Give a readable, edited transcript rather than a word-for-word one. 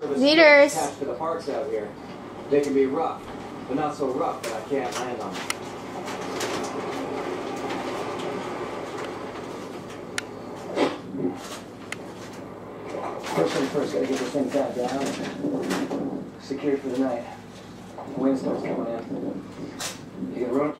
Leaders. Attached to the parts out here. They can be rough, but not so rough that I can't land on them. First thing first, gotta get this thing back down and secured for the night. The windstorm's coming in. You can run.